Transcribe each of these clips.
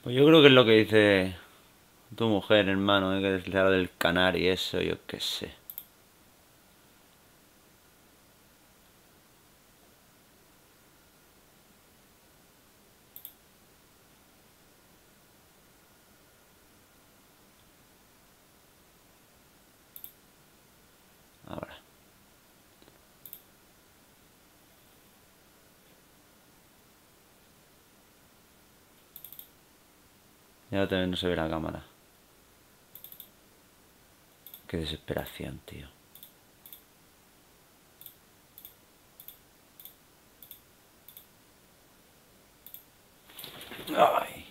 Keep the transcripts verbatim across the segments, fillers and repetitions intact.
Pues yo creo que es lo que dice tu mujer, hermano, ¿eh? Que es la del canar y eso, yo qué sé. Ahora. Ya también no se ve la cámara. Qué desesperación, tío. Ay.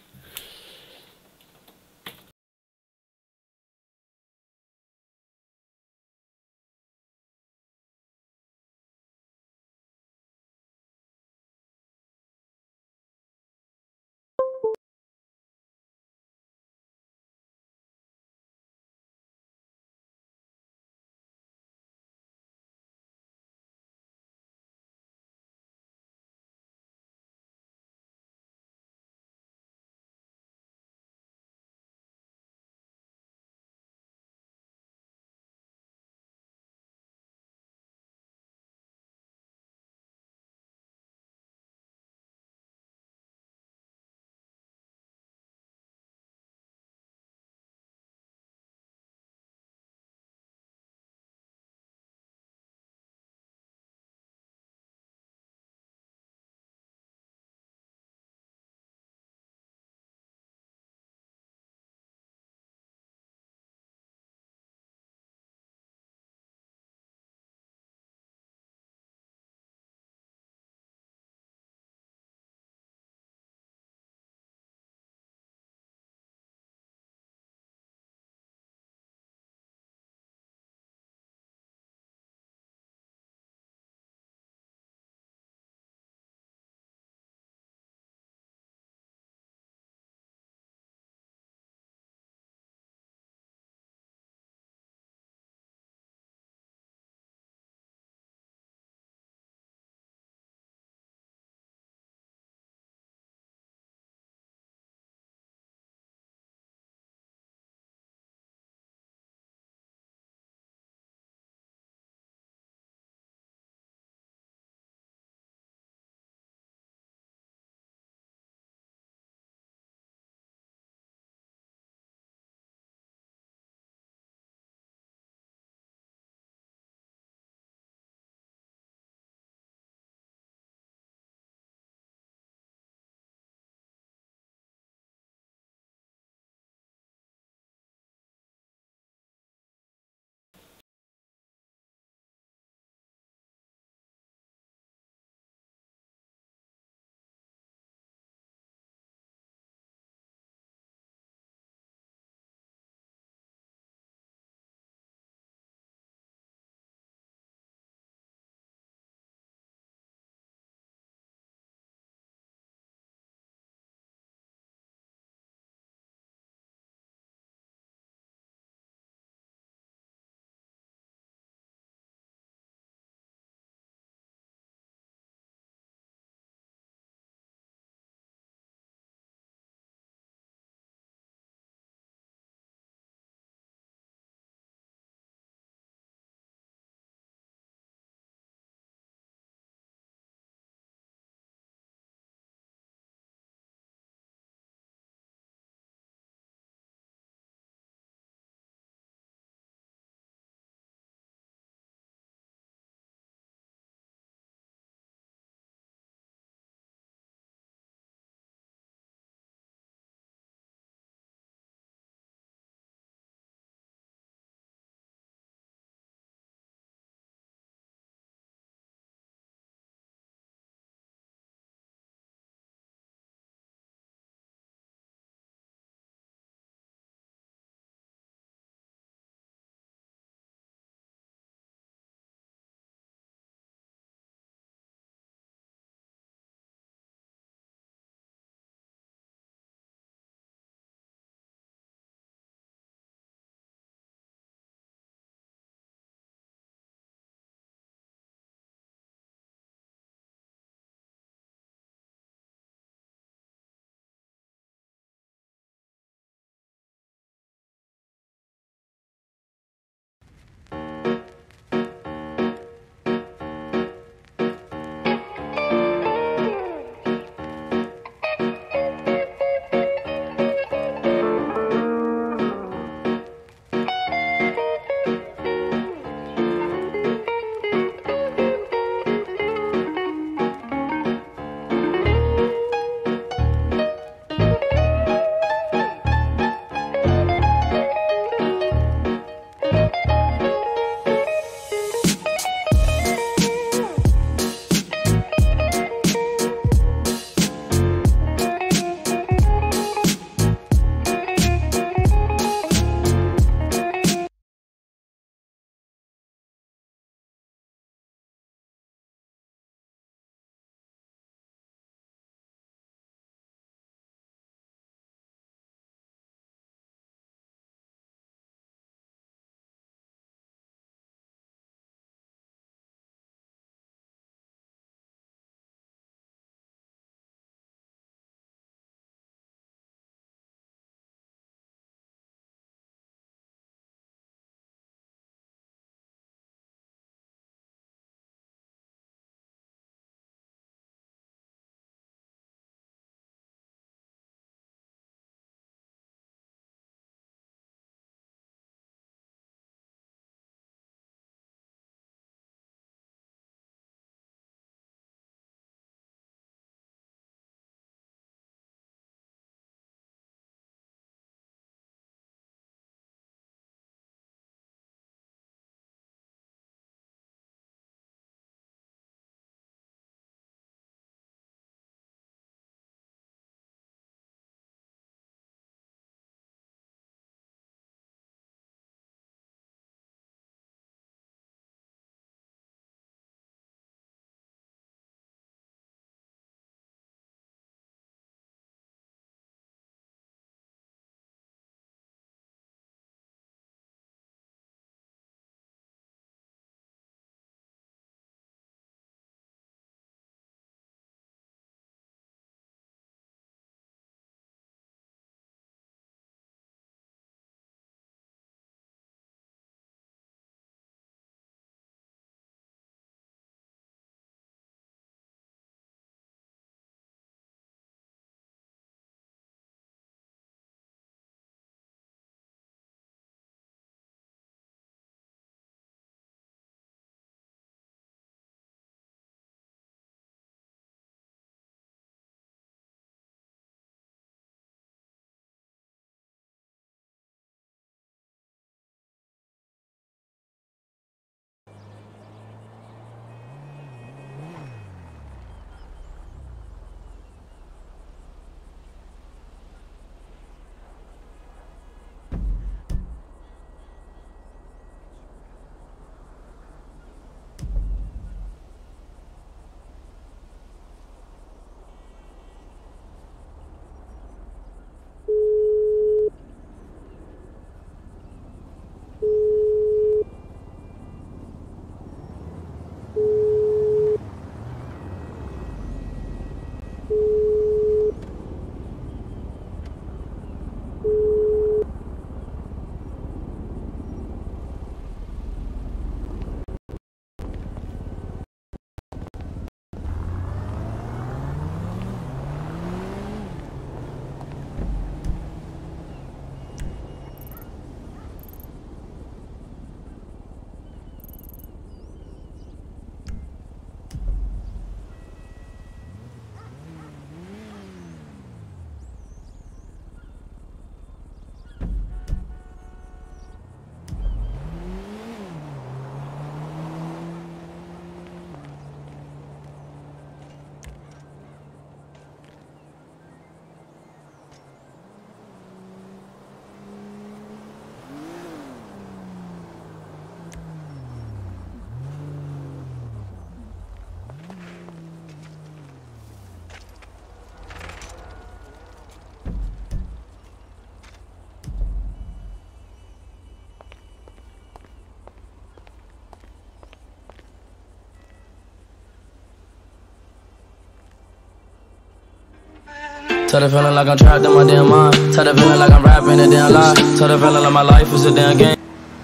Tell the feeling like I'm trapped in my damn mind. Tell the feeling like I'm rapping a damn lie. Tell the feeling like my life is a damn game.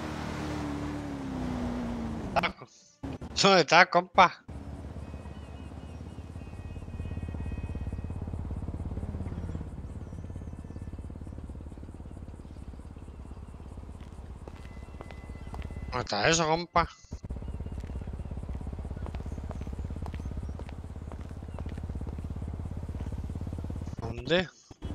¿Dónde está, compa? ¿Dónde está eso, compa? ¿Dónde?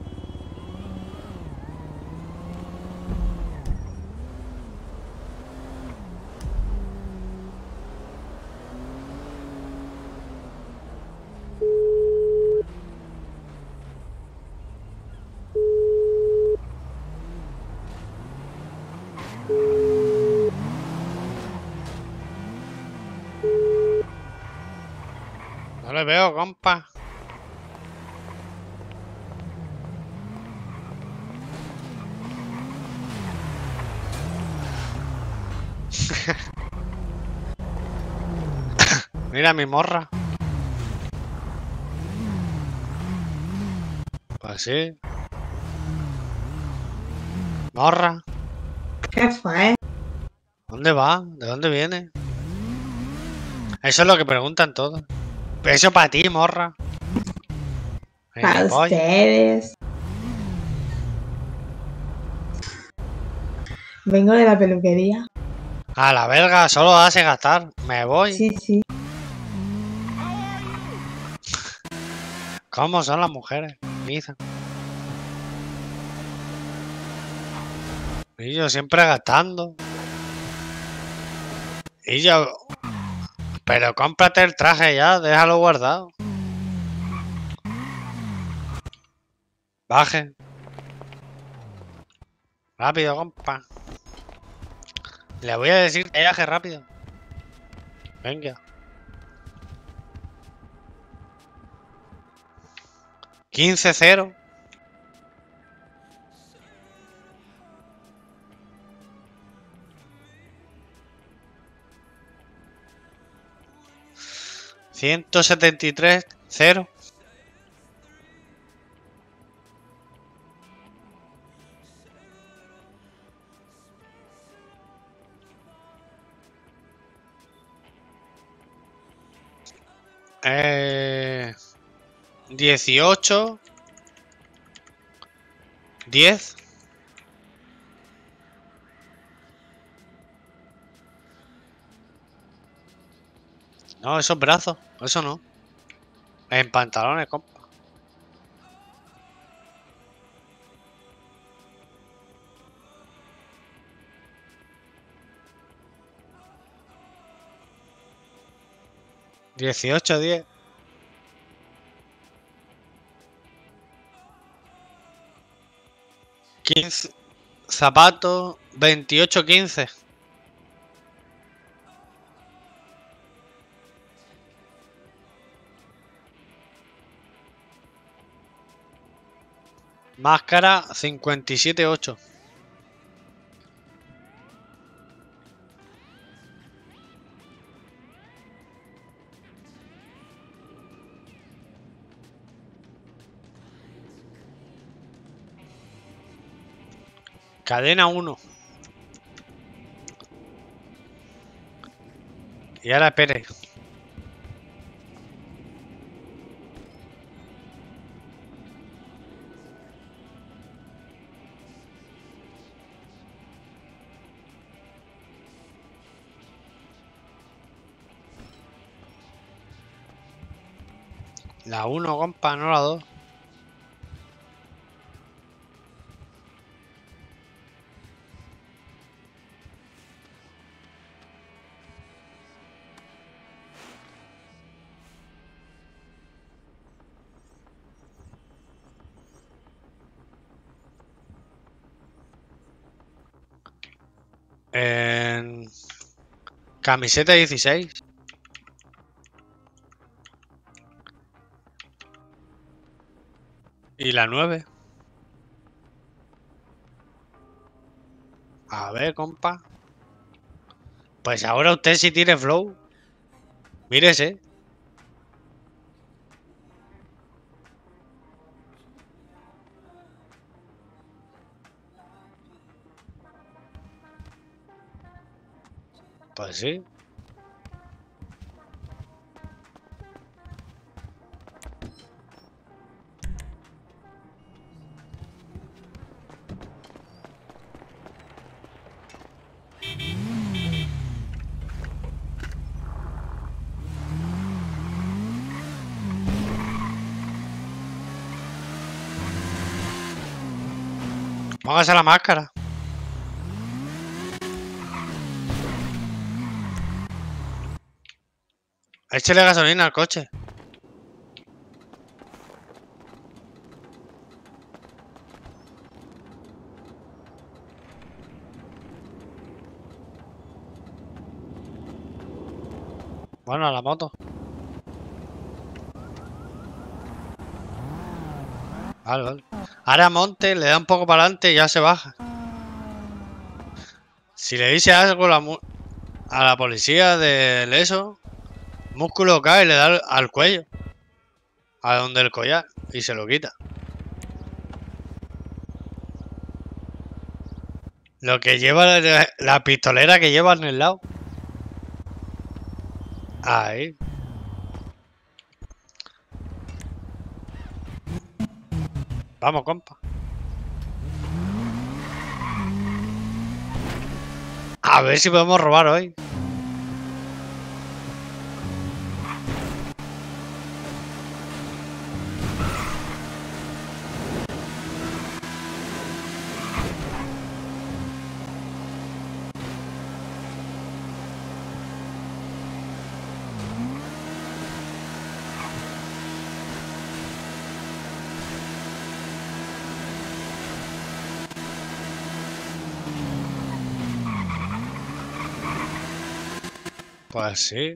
No le veo, compa. Mira mi morra. Pues sí. Morra. ¿Qué fue? ¿Dónde va? ¿De dónde viene? Eso es lo que preguntan todos. Eso para ti, morra. Para Gilipollas. ustedes. Vengo de la peluquería. A la verga, solo hace gastar. Me voy. Sí, sí. ¿Cómo son las mujeres? Dicen. Y yo siempre gastando. Y yo... Pero cómprate el traje ya, déjalo guardado. Baje. Rápido, compa. Le voy a decir que viaje rápido. Venga. quince cero. ciento setenta y tres cero. Eh, dieciocho. diez. No, esos brazos. Eso no. En pantalones, compa. dieciocho diez. quince. Zapatos. veintiocho quince. Máscara cincuenta y siete ocho. Cadena uno. Y ahora espere. La uno, compa, no la dos. En... Camiseta dieciséis. Y la nueve. A ver, compa. Pues ahora usted sí tiene flow. Mírese. Pues sí. Póngase la máscara. Échale gasolina al coche. Bueno, a la moto. Vale, vale. Ahora monte, le da un poco para adelante y ya se baja. Si le dice algo la mu- a la policía del eso, músculo cae y le da al, al cuello. A donde el collar. Y se lo quita. Lo que lleva la, la pistolera que lleva en el lado. Ahí. Vamos, compa. A ver si podemos robar hoy. Pues sí.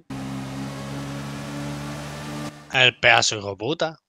El pedazo hijo puta.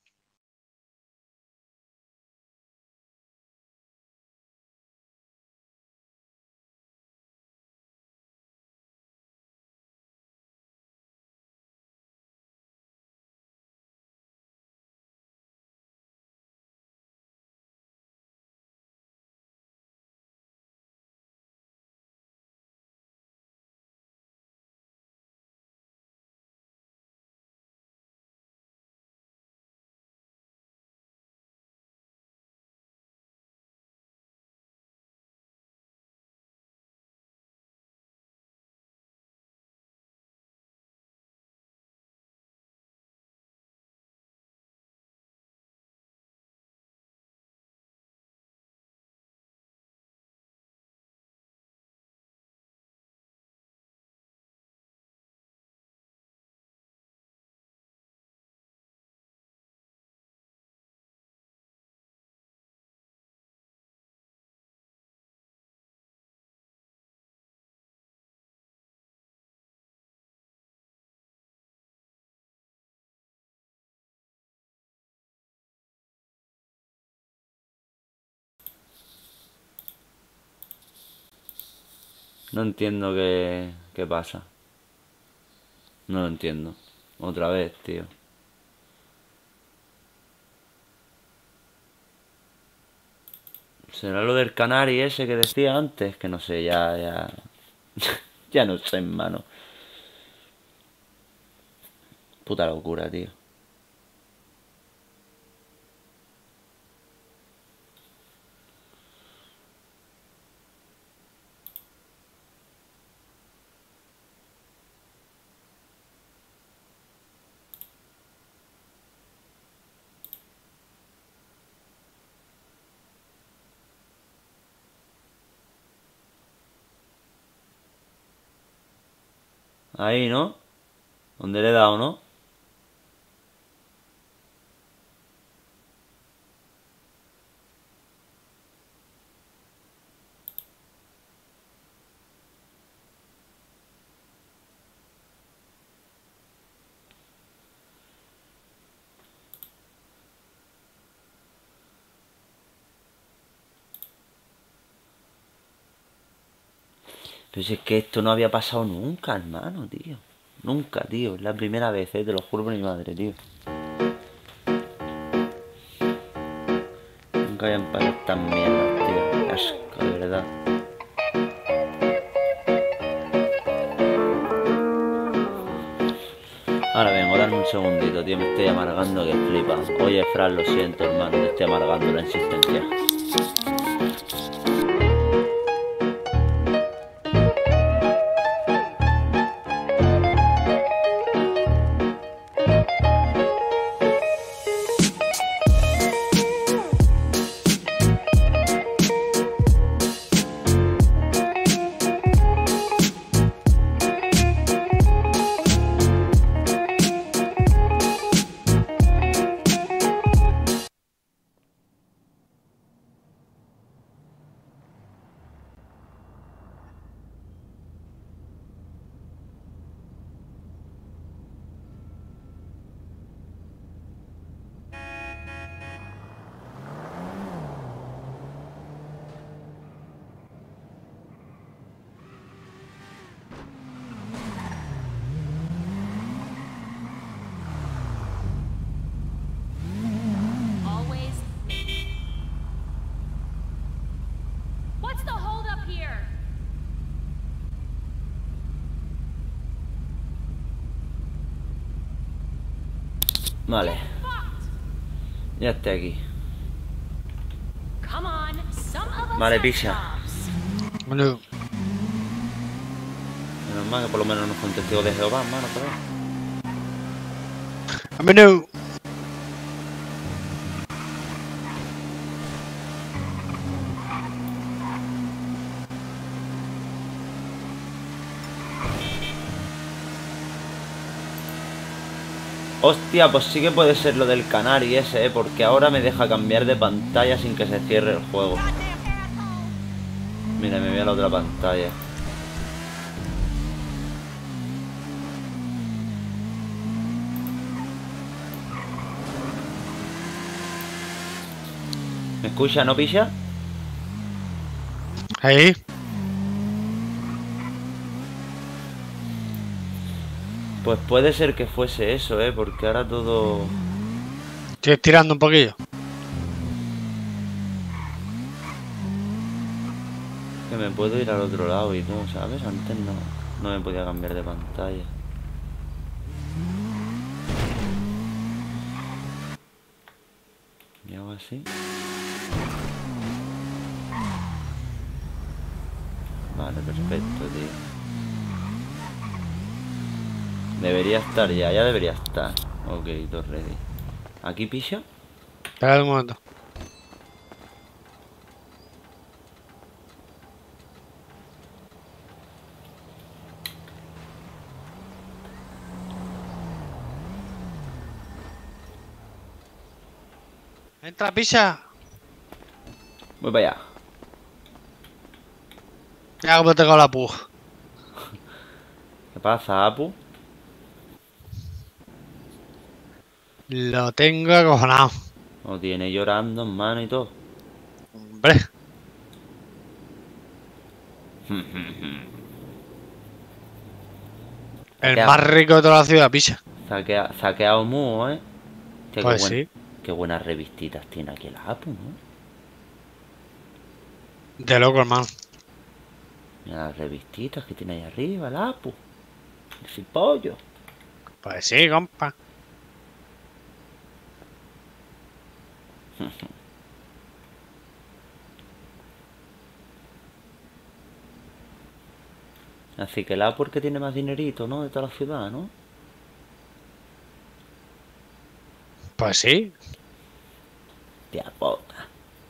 No entiendo qué, qué pasa. No lo entiendo. Otra vez, tío. ¿Será lo del Canari ese que decía antes? Que no sé, ya, ya... ya no sé, hermano. Puta locura, tío. Ahí, ¿no? ¿Dónde le he dado, no? Pero si es que esto no había pasado nunca, hermano, tío. Nunca, tío. Es la primera vez, eh. Te lo juro por mi madre, tío. Nunca habían pasado estas mierdas, tío. Qué asco, de verdad. Dame un segundito, tío, me estoy amargando que flipa. Oye, Fran, lo siento, hermano, te estoy amargando la insistencia. Always. What's the hold up here? Vale, Fucked. ya estoy aquí. Come on, some of us Vale, have pisa. jobs. Bueno, Menos mal que por lo menos no fue un testigo de Jehová, hermano, pero... a mí no. Hostia, pues sí que puede ser lo del Canari ese, ¿eh? Porque ahora me deja cambiar de pantalla sin que se cierre el juego. Mira, me voy a la otra pantalla. ¿Me escucha, no, Pisha? Ahí. Pues puede ser que fuese eso, ¿eh? Porque ahora todo... Estoy estirando un poquillo. Que me puedo ir al otro lado y todo, ¿sabes? Antes no, no me podía cambiar de pantalla. Y hago así. Vale, perfecto, tío. Debería estar ya, ya debería estar. Ok, todo ready. ¿Aquí Pisha? Espera un momento. Entra, pisa. Voy para allá. Ya como tengo la pu. ¿Qué pasa, Apu? Lo tengo acojonado. Lo tiene llorando en mano y todo. Hombre. El Ya. más rico de toda la ciudad, pisa. Saquea, saqueado mu, ¿eh? Hostia, Pues qué, buen- sí. qué buenas revistitas tiene aquí el Apu, ¿no? De loco, hermano. Mira las revistitas que tiene ahí arriba, el Apu. Ese pollo. Pues sí, compa. Así que el Apu es el que tiene más dinerito, ¿no? De toda la ciudad, ¿no? Pues sí. Tía puta.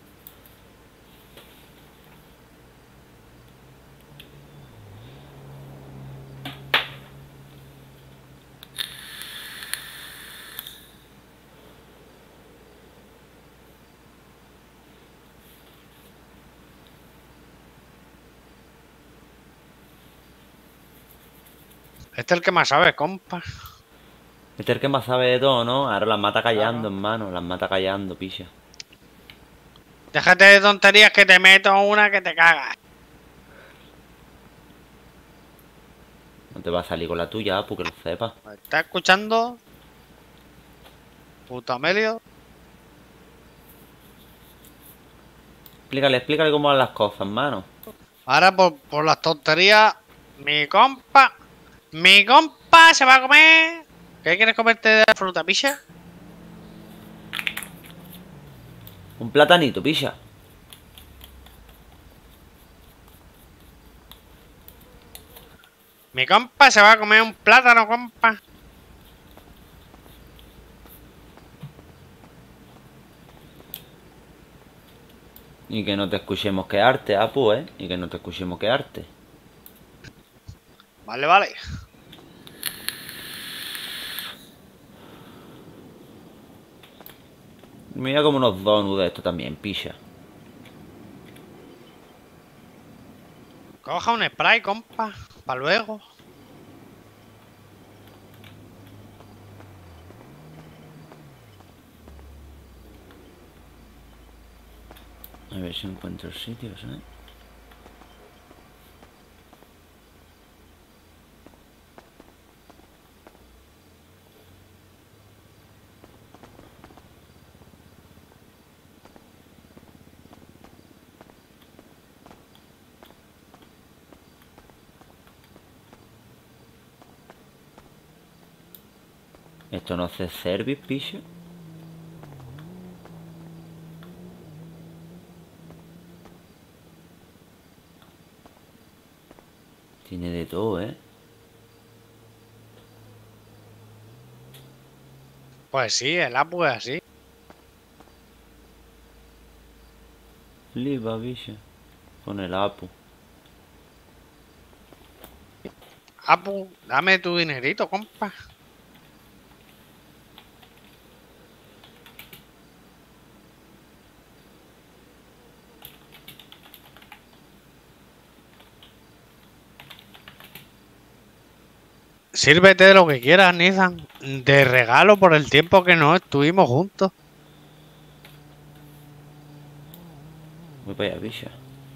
Este es el que más sabe, compa. Este es el que más sabe de todo, ¿no? Ahora las mata callando, hermano. Las mata callando, Pisha. Déjate de tonterías que te meto una que te cagas. No te va a salir con la tuya, Apu, que lo sepas. ¿Me estás escuchando? Puto Amelio. Explícale, explícale cómo van las cosas, hermano. Ahora por, por las tonterías, mi compa, mi compa se va a comer, ¿Qué quieres comerte de la fruta, picha? Un platanito, picha. Mi compa se va a comer un plátano, compa. Y que no te escuchemos quedarte, Apu, ¿eh? Y que no te escuchemos quedarte. Vale, vale. Mira como unos donuts de esto también, picha. Coja un spray, compa. Para luego. A ver si encuentro el sitio, ¿sabes? Esto no hace service, picha. Tiene de todo, ¿eh? Pues sí, el Apu es así. Flipa, picha. Con el Apu. Apu, dame tu dinerito, compa. Sírvete de lo que quieras, Nizan. De regalo por el tiempo que no estuvimos juntos. Voy para allá, picha.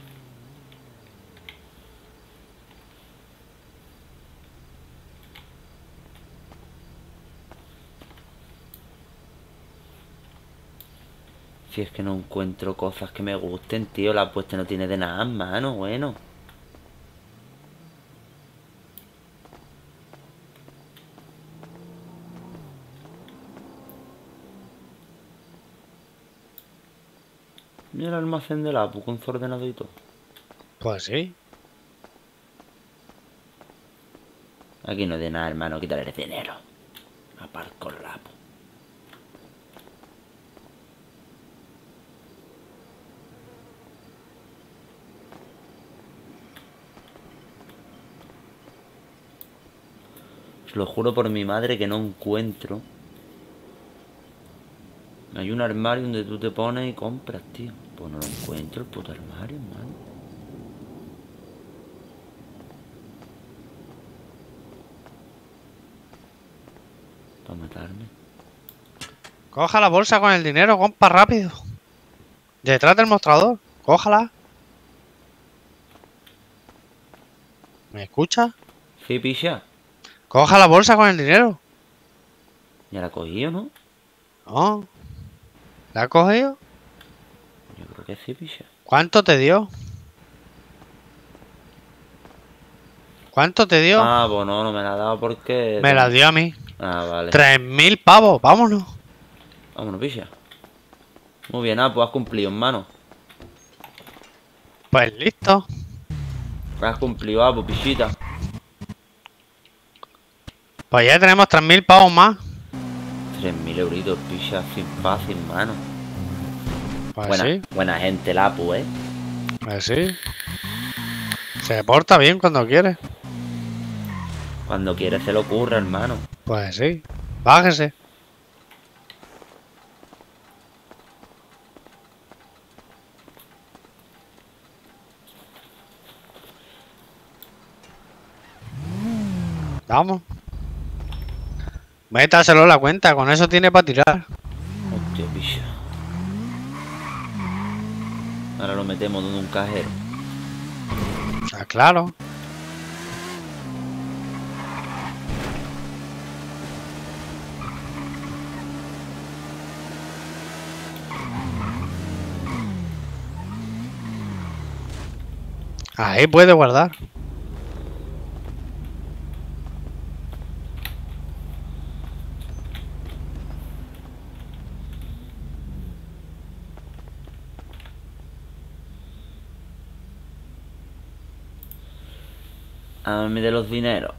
Si es que no encuentro cosas que me gusten, tío. La apuesta no tiene de nada en mano, bueno. Mira el almacén del Apu con su ordenador y todo. Pues sí. Aquí no hay de nada, hermano. Quítale el dinero. Aparco el Apu. Os lo juro por mi madre que no encuentro. Hay un armario donde tú te pones y compras, tío. Pues no lo encuentro, el puto armario, hermano. Para matarme. Coja la bolsa con el dinero, compa, rápido. Detrás del mostrador. Cójala. ¿Me escucha? Sí, picha. Coja la bolsa con el dinero. Ya la cogí, ¿o no? No. ¿La has cogido? Yo creo que sí, picha. ¿Cuánto te dio? ¿Cuánto te dio? Ah, pues no, no me la ha dado porque... Me la dio a mí. Ah, vale. Tres mil pavos, vámonos. Vámonos, picha. Muy bien, ah, pues has cumplido, hermano. Pues listo. Has cumplido, ah, pues pichita. Pues ya tenemos tres mil pavos más. Tres mil euritos, picha, sin fácil, hermano. Pues Buena, sí, buena gente el Apu, ¿eh? pues sí. Se porta bien cuando quiere. Cuando quiere se le ocurre, hermano. Pues sí. Bájese. Vamos. Métaselo en la cuenta, con eso tiene para tirar. Hostia, picha. Ahora lo metemos en un cajero. Ah, claro. Ahí puede guardar. A mí de los dineros.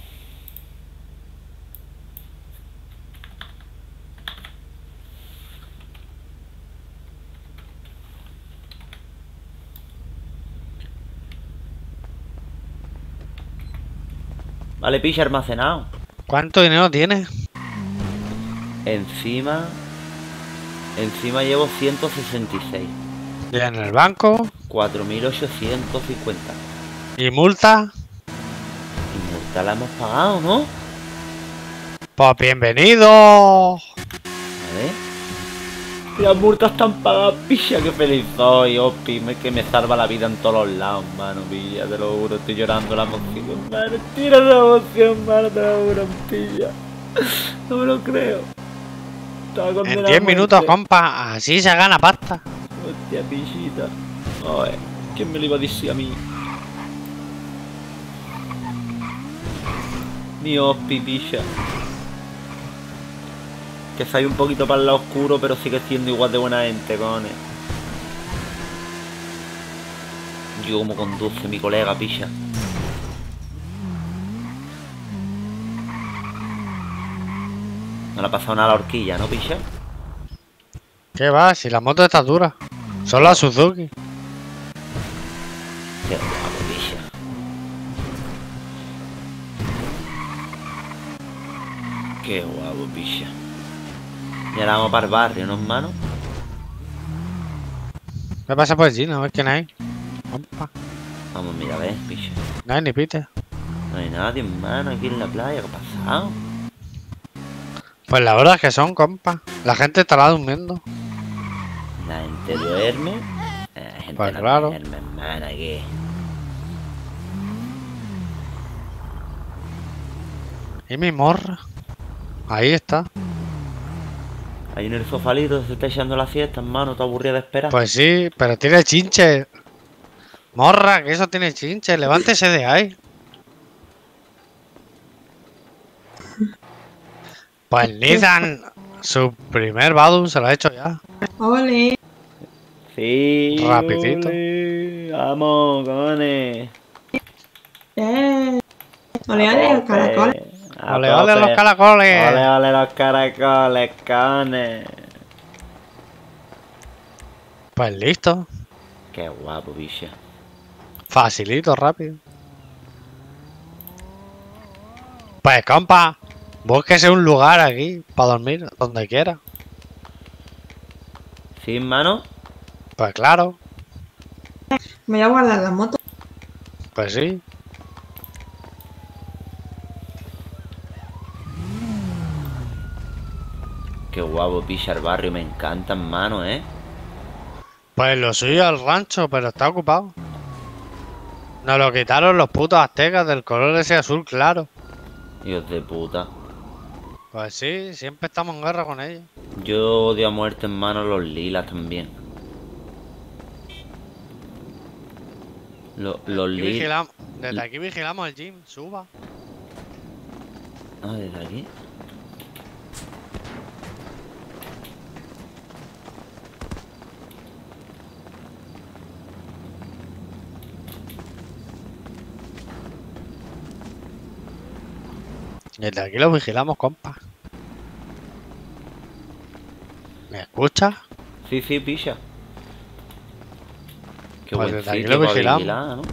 Vale, picha, almacenado. ¿Cuánto dinero tienes? Encima... Encima llevo ciento sesenta y seis. ¿Y en el banco? cuatro mil ochocientos cincuenta. ¿Y multa? Y multa la hemos pagado, ¿no? Pues bienvenido. A ver. Las multas están pagadas, picha, que feliz soy, Opi, me- que me salva la vida en todos los lados, mano, pilla, te lo juro, estoy llorando la emoción, mano, tira la emoción, mano, te lo juro, pilla. No me lo creo. Estaba En condenado a diez minutos, muerte. compa. Así se gana pasta. Hostia, pichita. Ay, ¿quién me lo iba a decir a mí? Mi Opi, picha. Que soy un poquito para el lado oscuro, pero sigue siendo igual de buena gente, cojones. Yo como conduce mi colega, picha. No le ha pasado nada a la horquilla, ¿no, picha? ¿Qué va? Si la moto está dura. Son las Suzuki. Qué guapo, picha. Qué guapo, picha. Y ahora vamos para el barrio, ¿no, hermano? ¿Qué pasa por allí? No ves quién hay. Compa. Vamos, mira, ves, picha. No hay ni pite. No hay nadie, hermano, aquí en la playa. ¿Qué ha pasado? Pues la verdad es que son, compa. La gente estará durmiendo. La gente duerme. La gente Pues no claro. duerme, hermano, ¿qué? ¿Y mi morra? Ahí está. Ahí en el sofalito se está echando la siesta, hermano. ¿Te aburrida de esperar? Pues sí, pero tiene chinche. Morra, que eso tiene chinche. Levántese de ahí. Pues Nissan, su primer Badum se lo ha hecho ya. Ole. Sí. Rapidito. ole. Vamos, cojones. Eh. Ole, A ole, tope, los caracoles. a Ole, ole tope. los caracoles. Ole, ole los caracoles, cojones. Pues listo. Qué guapo, bicha. Facilito, rápido. Pues compa, búsquese un lugar aquí para dormir, donde quiera. ¿Sí, hermano? Pues claro, Me voy a guardar la moto. pues sí. Qué guapo, picha, el barrio. Me encanta, hermano, ¿eh? Pues lo suyo al rancho, pero está ocupado. Nos lo quitaron los putos aztecas del color ese azul claro. Dios de puta. Pues sí, siempre estamos en guerra con ellos. Yo odio a muerte, hermano, los lilas también. Lo- los Aquí lilas. vigilamos, desde aquí vigilamos el gym, suba. Ah, desde aquí. Desde aquí lo vigilamos, compa. ¿Me escuchas? Sí, sí, picha. Qué Pues buen desde aquí sitio lo para vigilamos. vigilar, ¿no?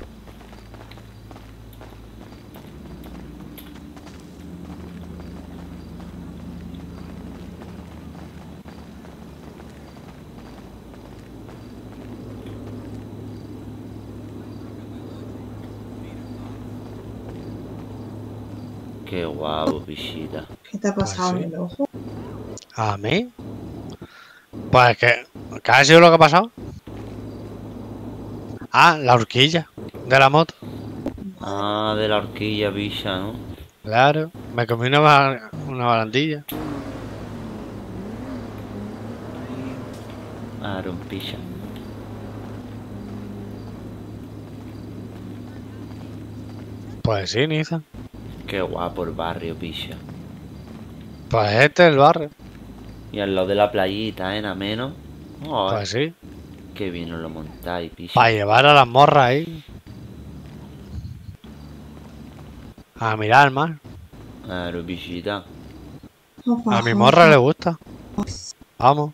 Qué guapo, pichita. ¿Qué te ha pasado Pues sí. en el ojo? ¿A mí? Pues que... ¿Qué ha sido lo que ha pasado? Ah, la horquilla de la moto. Ah, de la horquilla, picha, ¿no? Claro, me comí una, ba- una barandilla. Aaron, picha. Pues sí, Niza. Qué guapo el barrio, picha. Pues este es el barrio. Y al lado de la playita, ¿eh? Ameno. Oh, Pues sí. qué bien os lo montáis, picha. Para llevar a las morras ahí. A mirar al mar. Claro, pichita. A mi morra le gusta. Vamos.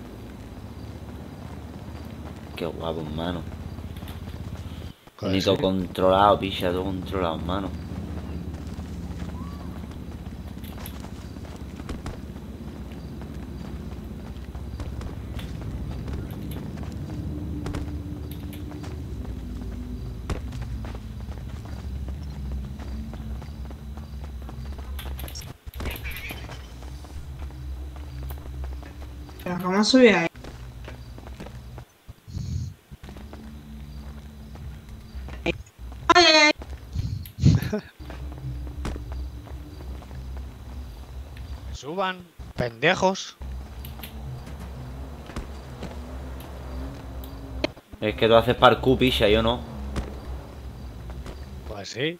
Qué guapo, hermano. Pues Ni todo sí. controlado, picha, todo controlado, hermano. Pero ¿cómo subí ahí? Oye, Suban, pendejos. Es que tú haces parkour, picha, yo no. Pues sí.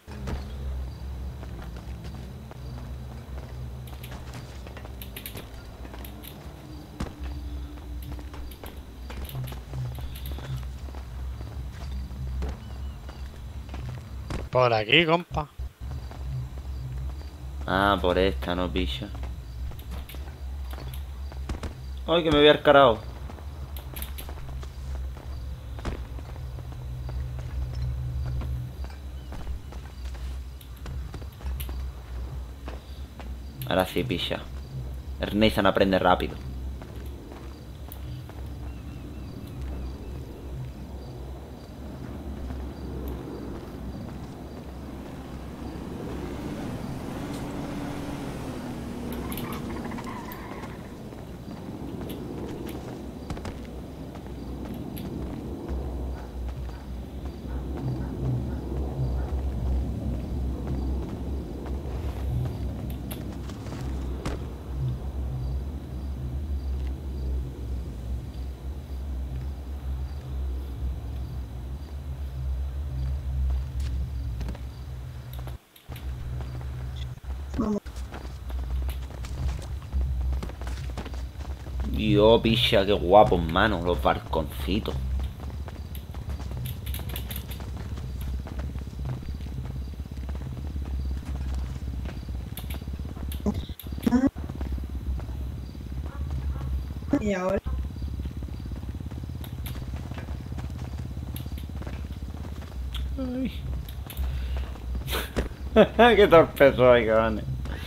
Por aquí, compa. Ah, por esta, no, picha. Ay, que me voy al carajo. Ahora sí, picha. El Nathan aprende rápido. Yo, picha, qué guapo, hermano. Los balconcitos. y ahora. Qué torpe soy, cabrón.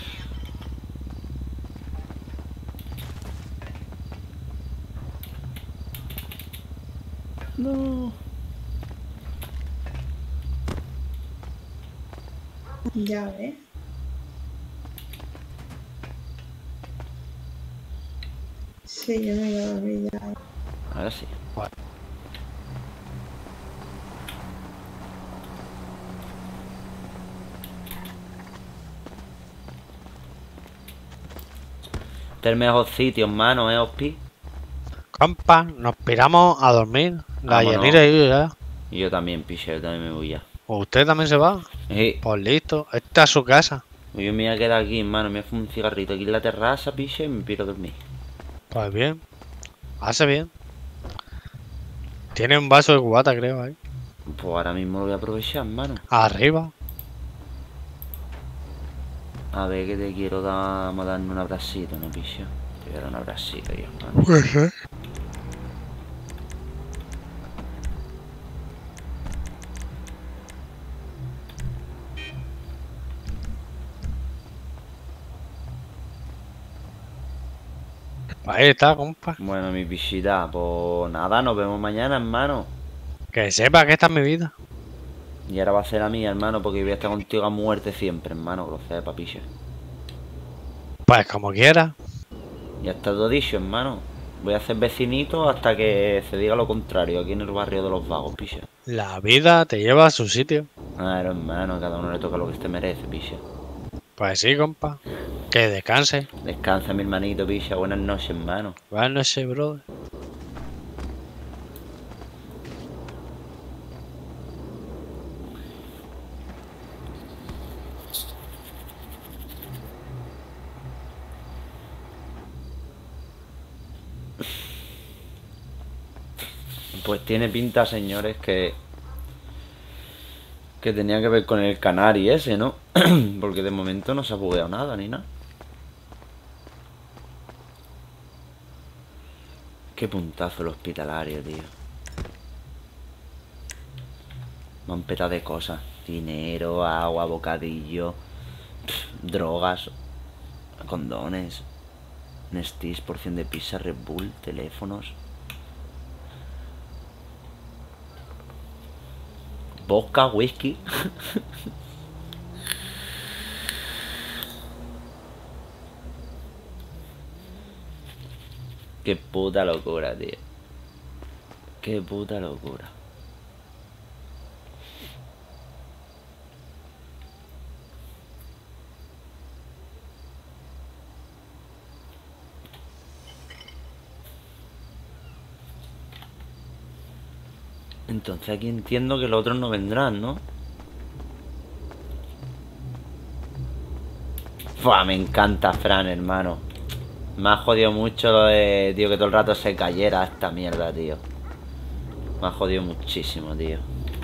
No. Ya ves. Sí, yo me iba a dormir ya. Ahora sí. Este es el mejor sitio, hermano, ¿eh, Ospi? Compa, nos piramos a dormir. La Vámonos. llenita y yo ya. Y yo también, picha, yo también me voy ya. ¿O usted también se va? Sí. Pues listo. Esta es su casa. Yo me voy a quedar aquí, hermano. Me voy a fumar un cigarrito aquí en la terraza, picha, y me piro a dormir. Pues bien. Hace bien. Tiene un vaso de cubata, creo, ahí. Pues ahora mismo lo voy a aprovechar, hermano. Arriba. A ver, que te quiero dar, vamos a darnos un abracito, ¿no, picha? Te voy a dar un abracito yo, hermano. Ahí está, compa. Bueno, mi pichita, pues nada, nos vemos mañana, hermano. Que sepa que esta es mi vida. Y ahora va a ser la mía, hermano, porque voy a estar contigo a muerte siempre, hermano, que lo sepa, picha. Pues como quiera. Ya está todo dicho, hermano. Voy a hacer vecinito hasta que se diga lo contrario aquí en el barrio de los vagos, picha. La vida te lleva a su sitio. Claro, hermano, a cada uno le toca lo que este merece, picha. Pues sí, compa. Que descanse. Descansa, mi hermanito, picha. Buenas noches, hermano. Buenas noches, brother. Pues tiene pinta, señores, que Que tenía que ver con el Canari ese, ¿no? Porque de momento no se ha bugueado nada ni nada. Qué puntazo el hospitalario, tío. Me han petado de cosas. Dinero, agua, bocadillo, pff, drogas, condones, Nestis, porción de pizza, Red Bull, teléfonos, vodka, whisky. Qué puta locura, tío. Qué puta locura. Entonces aquí entiendo que los otros no vendrán, ¿no? Fua, me encanta Fran, hermano. Me ha jodido mucho lo de, tío, que todo el rato se cayera esta mierda, tío. Me ha jodido muchísimo, tío.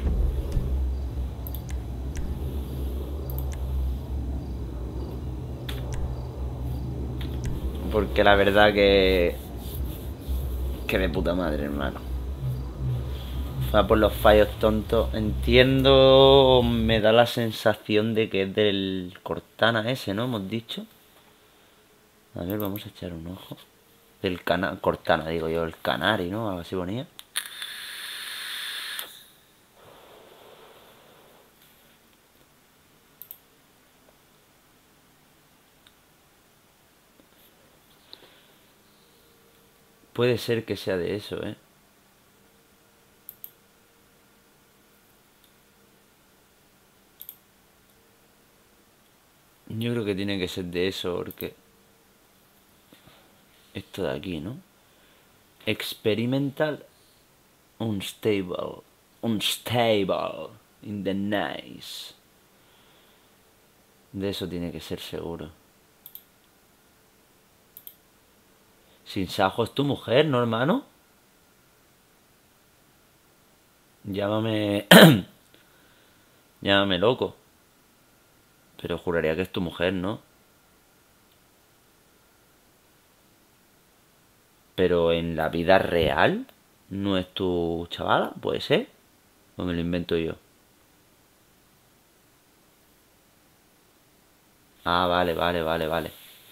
Porque la verdad que... Que de puta madre, hermano. Va por los fallos tontos. Entiendo... Me da la sensación de que es del Cortana ese, ¿no? Hemos dicho. A ver, vamos a echar un ojo. Del cana Cortana, digo yo, el Canari, ¿no? Algo así ponía. Puede ser que sea de eso, ¿eh? Yo creo que tiene que ser de eso, porque... Esto de aquí, ¿no? Experimental Unstable Unstable in the nice. De eso tiene que ser seguro. Sin Sajo es tu mujer, ¿no, hermano? Llámame... Llámame loco. Pero juraría que es tu mujer, ¿no? Pero en la vida real no es tu chavala, puede ser. O me lo invento yo. Ah, vale, vale, vale, vale.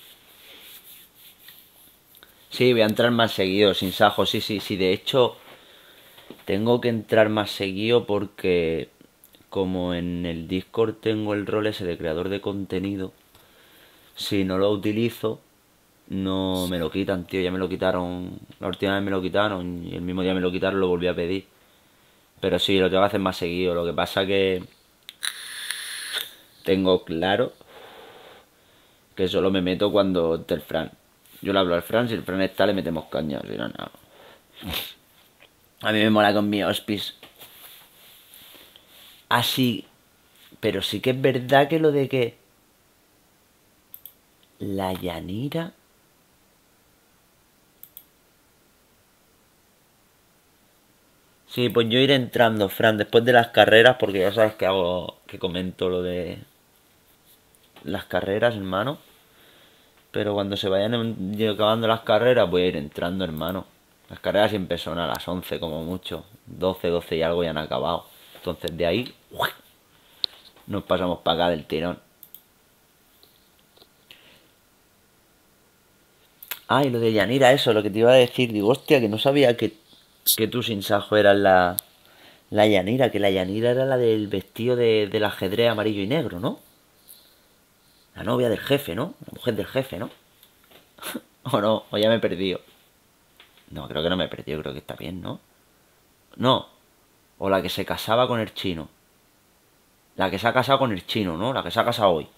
Sí, voy a entrar más seguido, sin Sajo. Sí, sí, sí. De hecho, tengo que entrar más seguido porque como en el Discord tengo el rol ese de creador de contenido, si no lo utilizo, no me lo quitan, tío. Ya me lo quitaron. La última vez me lo quitaron y el mismo día me lo quitaron, lo volví a pedir. Pero sí, lo tengo que hacer más seguido. Lo que pasa que tengo claro que solo me meto cuando esté el Fran. Yo le hablo al Fran, si el Fran está le metemos caña, si no, no. A mí me mola con mi hospice. Así, pero sí que es verdad que lo de que la Yanira... Sí, pues yo iré entrando, Fran, después de las carreras, porque ya sabes que hago, que comento lo de las carreras, hermano. Pero cuando se vayan acabando las carreras, voy a ir entrando, hermano. Las carreras siempre son a las once como mucho. doce, doce y algo ya han acabado. Entonces de ahí nos pasamos para acá del tirón. Ah, y lo de Yanira, eso, lo que te iba a decir. Digo, hostia, que no sabía que, que tú sin Sajo eras la, la Yanira. Que la Yanira era la del vestido de, del ajedrez amarillo y negro, ¿no? La novia del jefe, ¿no? La mujer del jefe, ¿no? O no, o ya me he perdido. No, creo que no me he perdido, creo que está bien, ¿no? No. O la que se casaba con el chino. La que se ha casado con el chino, ¿no? La que se ha casado hoy.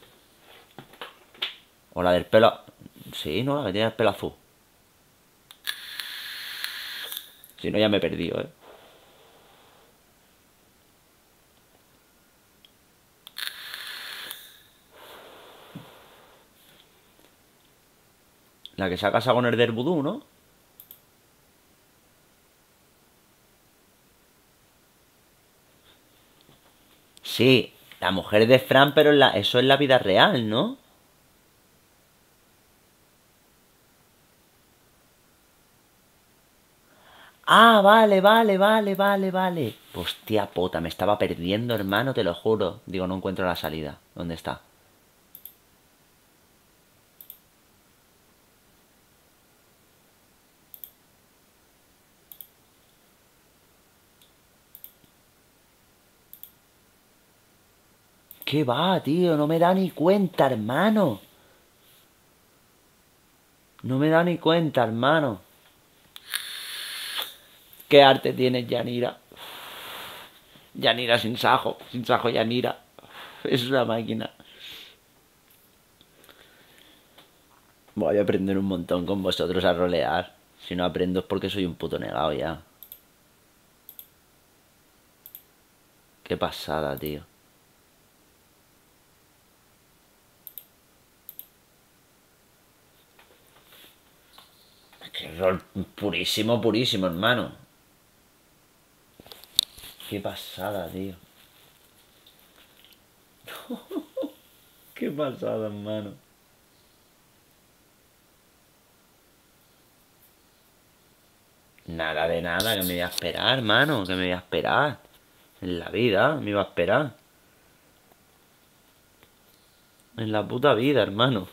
O la del pelo... Sí, ¿no? La que tiene el pelo azul. Si no, ya me he perdido, ¿eh? La que se ha casado con el del vudú, ¿no? Sí, la mujer de Fran, pero en la, eso es la vida real, ¿no? Ah, vale, vale, vale, vale, vale. Hostia puta, me estaba perdiendo, hermano, te lo juro. Digo, no encuentro la salida. ¿Dónde está? ¿Qué va, tío? No me da ni cuenta, hermano. No me da ni cuenta, hermano. ¿Qué arte tienes, Yanira? Yanira sin sajo, sin sajo Yanira. Es una máquina. Voy a aprender un montón con vosotros a rolear. Si no aprendo es porque soy un puto negado ya. Qué pasada, tío. Qué rol purísimo, purísimo, hermano. Qué pasada, tío. Qué pasada, hermano. Nada de nada, que me voy a esperar, hermano. Que me voy a esperar. En la vida me iba a esperar. En la puta vida, hermano.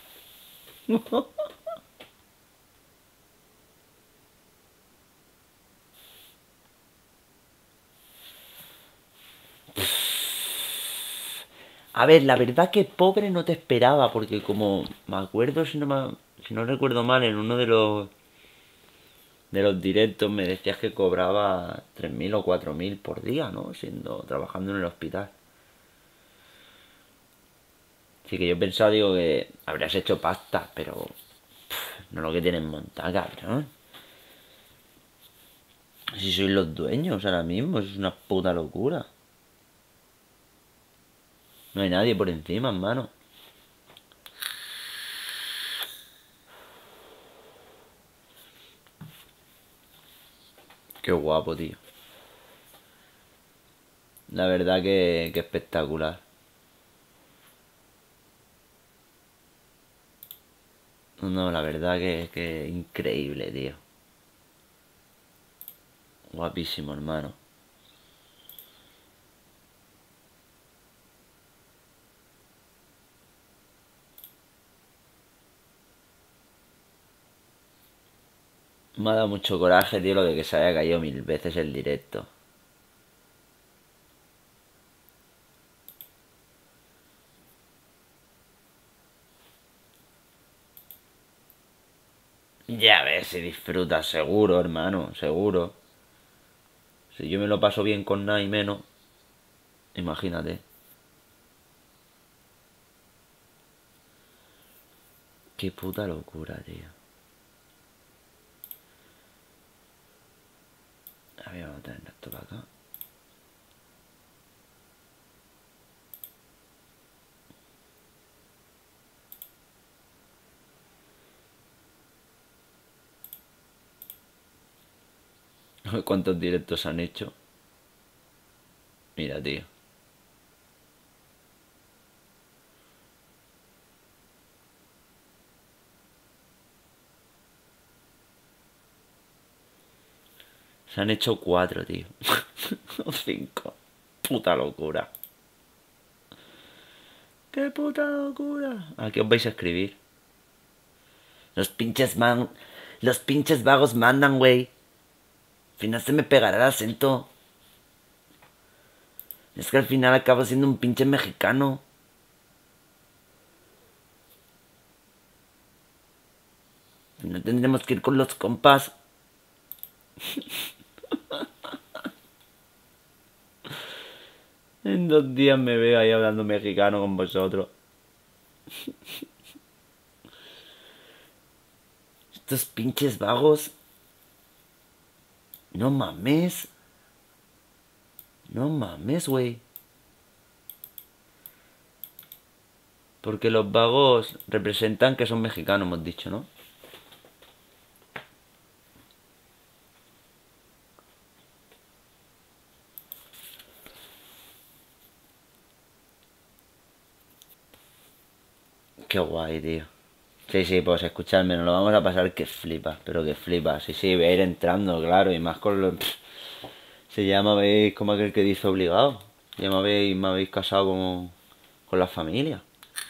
A ver, la verdad que pobre no te esperaba, porque como me acuerdo, si no, me, si no recuerdo mal, en uno de los de los directos me decías que cobraba tres mil o cuatro mil por día, ¿no? Siendo, trabajando en el hospital. Así que yo pensaba, digo, que habrías hecho pasta, pero pff, no lo que tienen montado, cabrón. Si sois los dueños ahora mismo, es una puta locura. No hay nadie por encima, hermano. Qué guapo, tío. La verdad que, que espectacular. No, la verdad que, que increíble, tío. Guapísimo, hermano. Me ha dado mucho coraje, tío, lo de que se haya caído mil veces el directo. Ya ves, se disfruta, seguro, hermano, seguro. Si yo me lo paso bien con nada y menos, imagínate. Qué puta locura, tío. A ver, vamos a tener esto para acá. ¿Cuántos directos han hecho? Mira, tío. Se han hecho cuatro, tío. O cinco. Puta locura. ¡Qué puta locura! ¿A qué os vais a escribir? Los pinches man... Los pinches vagos mandan, güey. Al final se me pegará el acento. Es que al final acabo siendo un pinche mexicano. Al final tendremos que ir con los compas. En dos días me veo ahí hablando mexicano con vosotros. Estos pinches vagos. No mames. No mames, güey. Porque los vagos representan que son mexicanos, hemos dicho, ¿no? Qué guay, tío. Sí, sí, pues escuchadme, nos lo vamos a pasar que flipas, pero que flipas. Sí, sí, voy a ir entrando, claro, y más con los... Si ya me habéis, como aquel que dice, obligado. Ya me habéis, me habéis casado con, con la familia.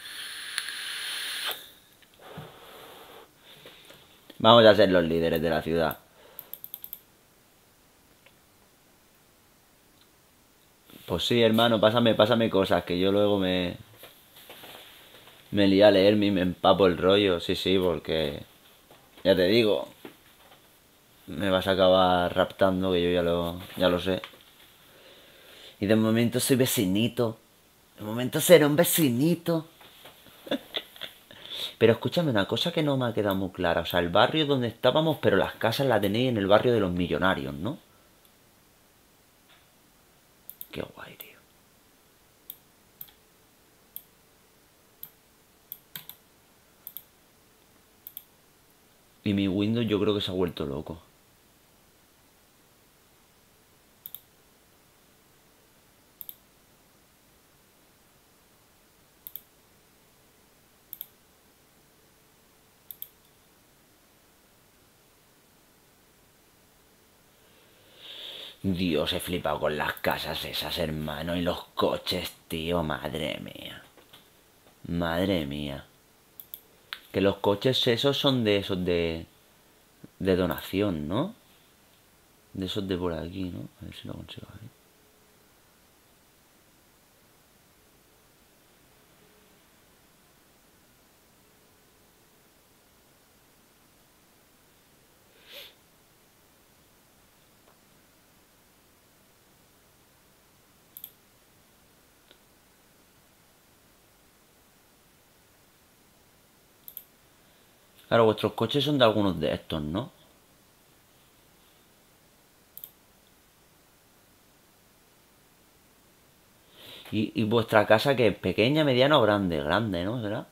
Vamos a ser los líderes de la ciudad. Pues sí, hermano, pásame, pásame cosas, que yo luego me... Me lío a leerme y me empapo el rollo, sí, sí, porque... Ya te digo, me vas a acabar raptando, que yo ya lo, ya lo sé. Y de momento soy vecinito. De momento seré un vecinito. Pero escúchame una cosa que no me ha quedado muy clara. O sea, el barrio donde estábamos, pero las casas las tenéis en el barrio de los millonarios, ¿no? Qué guay, tío. Y mi Windows yo creo que se ha vuelto loco. Dios, he flipado con las casas esas, hermano, y los coches, tío, madre mía. Madre mía. Que los coches esos son de esos de... De donación, ¿no? De esos de por aquí, ¿no? A ver si lo consigo ver. Claro, vuestros coches son de algunos de estos, ¿no? ¿Y, y vuestra casa que es pequeña, mediana o grande? Grande, ¿no? ¿Será?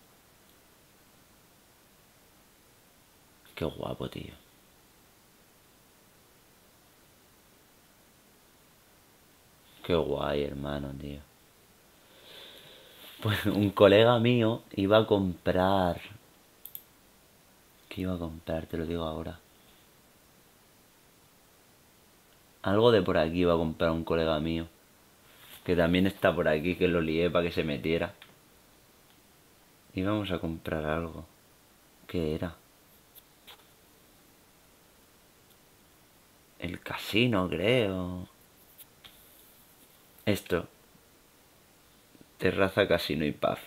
Qué guapo, tío. Qué guay, hermano, tío. Pues un colega mío iba a comprar... ¿Qué iba a comprar? Te lo digo ahora. Algo de por aquí iba a comprar un colega mío. Que también está por aquí, que lo lié para que se metiera. Íbamos a comprar algo. ¿Qué era? El casino, creo. Esto. Terraza, casino y pub.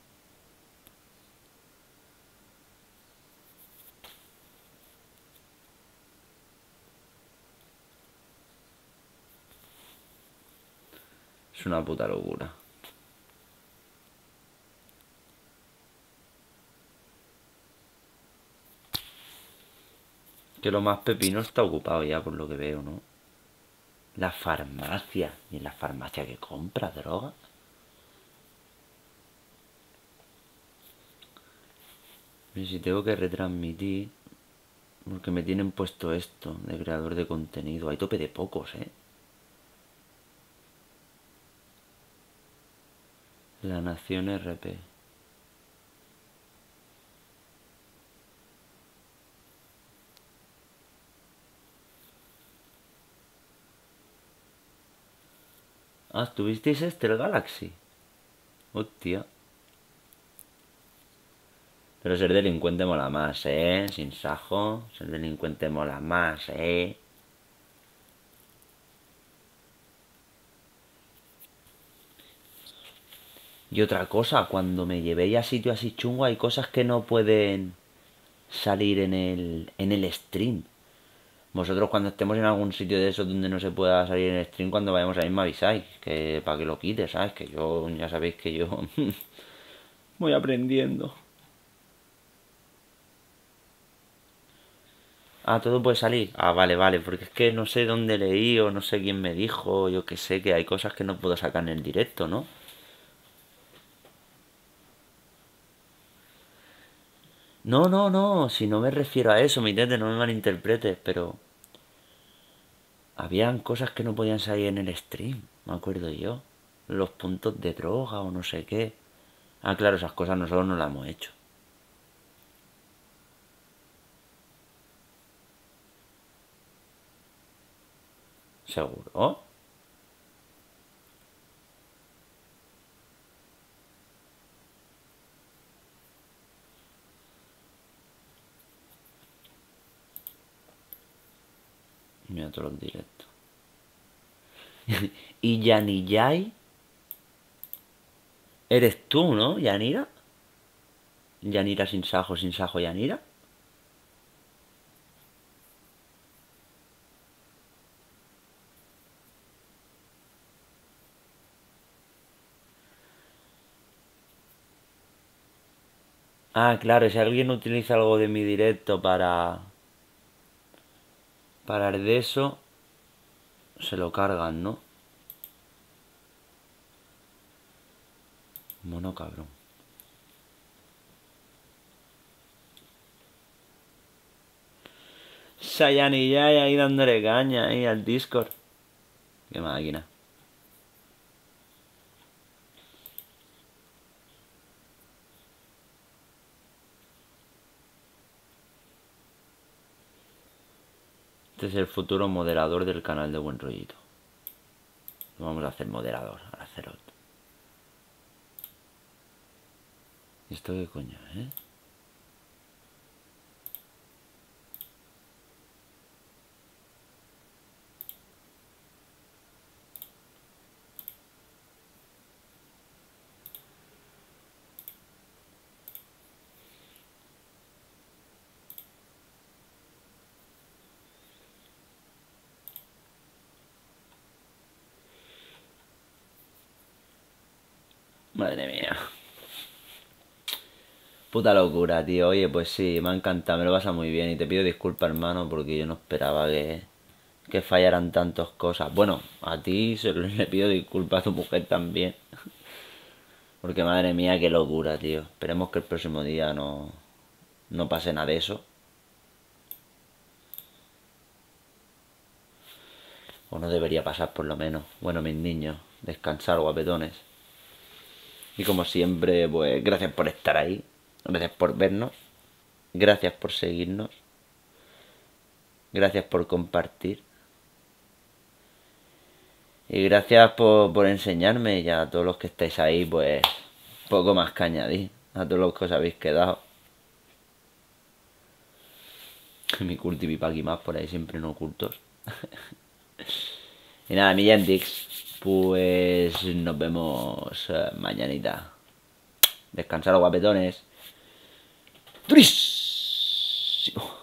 Es una puta locura. Que lo más pepino está ocupado ya, por lo que veo, ¿no? La farmacia. ¿Y en la farmacia que compra droga? Y si tengo que retransmitir... Porque me tienen puesto esto de creador de contenido. Hay tope de pocos, ¿eh? La Nación R P. Ah, ¿tuvisteis este, el Galaxy? Hostia. Pero ser delincuente mola más, ¿eh? Sin sajo. Ser delincuente mola más, ¿eh? Y otra cosa, cuando me llevéis a sitio así chungo, hay cosas que no pueden salir en el, en el stream. Vosotros cuando estemos en algún sitio de esos donde no se pueda salir en el stream, cuando vayamos ahí me avisáis, que para que lo quites, ¿sabes? Que yo, ya sabéis que yo voy aprendiendo. Ah, todo puede salir. Ah, vale, vale, porque es que no sé dónde leí o no sé quién me dijo, yo que sé, que hay cosas que no puedo sacar en el directo, ¿no? No, no, no, si no me refiero a eso, mi tete, no me malinterpretes, pero... Habían cosas que no podían salir en el stream, me acuerdo yo. Los puntos de droga o no sé qué. Ah, claro, esas cosas nosotros no las hemos hecho. ¿Seguro? Mira todos los directos. ¿Y Yaniyay? ¿Eres tú, no, Yanira? ¿Yanira sin sajo, sin sajo, Yanira? Ah, claro, si alguien utiliza algo de mi directo para... Para el de eso... Se lo cargan, ¿no? Mono cabrón. Sayani ya ahí dándole caña ahí al Discord. Qué máquina. Este es el futuro moderador del canal de Buen Rollito. Lo vamos a hacer moderador, a hacer otro. ¿Y esto qué coño, eh? Madre mía. Puta locura, tío. Oye, pues sí, me ha encantado, me lo pasa muy bien. Y te pido disculpas, hermano, porque yo no esperaba que, que fallaran tantas cosas. Bueno, a ti se le pido disculpas, a tu mujer también. Porque madre mía, qué locura, tío. Esperemos que el próximo día no, no pase nada de eso. O no debería pasar por lo menos. Bueno, mis niños, descansar, guapetones. Y como siempre, pues gracias por estar ahí. Gracias por vernos. Gracias por seguirnos. Gracias por compartir. Y gracias por, por enseñarme. Y a todos los que estáis ahí, pues poco más que añadir. A todos los que os habéis quedado. Mi culti y mi paqui más por ahí siempre no ocultos. Y nada, mi Yendix. Pues nos vemos uh, mañanita. Descansar, guapetones. ¡Durísimo!